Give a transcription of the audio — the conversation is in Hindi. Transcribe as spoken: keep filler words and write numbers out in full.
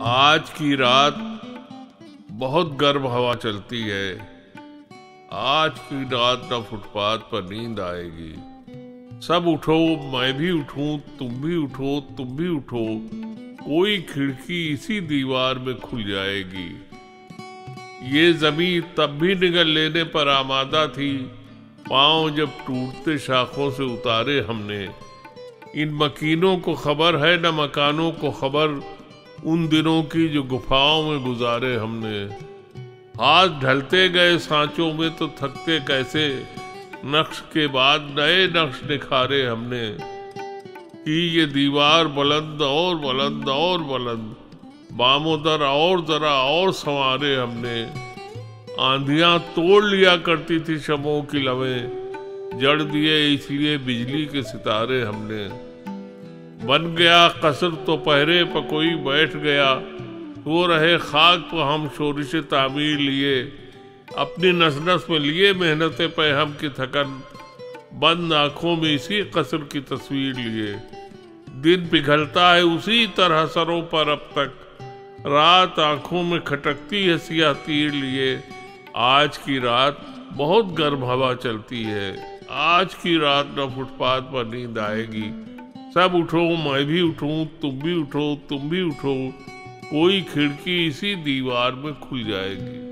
आज की रात बहुत गर्म हवा चलती है। आज की रात न फुटपाथ पर नींद आएगी। सब उठो, मैं भी उठूं, तुम भी उठो, तुम भी उठो, कोई खिड़की इसी दीवार में खुल जाएगी। ये जमीन तब भी निगल लेने पर आमादा थी, पांव जब टूटते शाखों से उतारे हमने। इन मकीनों को खबर है न मकानों को खबर, उन दिनों की जो गुफाओं में गुजारे हमने। हाथ ढलते गए सांचों में तो थकते कैसे, नक्श के बाद नए नक्श निखारे हमने। कि ये दीवार बुलंद और बुलंद और बुलंद, बामोदर और जरा और संवारे हमने। आंधियां तोड़ लिया करती थी शमों की लवें, जड़ दिए इसलिए बिजली के सितारे हमने। बन गया कसर तो पहरे पर कोई बैठ गया, तो रहे खाक पर हम शोरिश तामीर लिए। अपनी नस नस में लिए मेहनत पे हम की थकन, बंद आंखों में इसी कसर की तस्वीर लिए। दिन पिघलता है उसी तरह सरों पर अब तक, रात आंखों में खटकती है सियाह तीर लिए। आज की रात बहुत गर्म हवा चलती है। आज की रात न फुटपाथ पर नींद आएगी। सब उठो, मैं भी उठूं, तुम भी उठो, तुम भी उठो, कोई खिड़की इसी दीवार में खुल जाएगी।